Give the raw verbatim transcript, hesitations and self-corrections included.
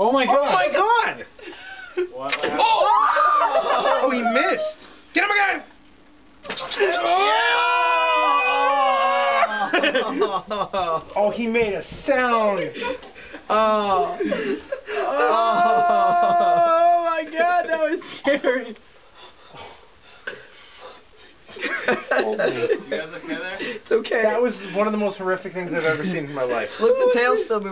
Oh my god! Oh my god! What? Oh! Oh, he missed! Get him again! Oh! Oh, he made a sound! Oh. Oh my god, that was scary! Oh, You guys okay there? It's okay. that was one of the most horrific things I've ever seen in my life. Look, the tail's still moving.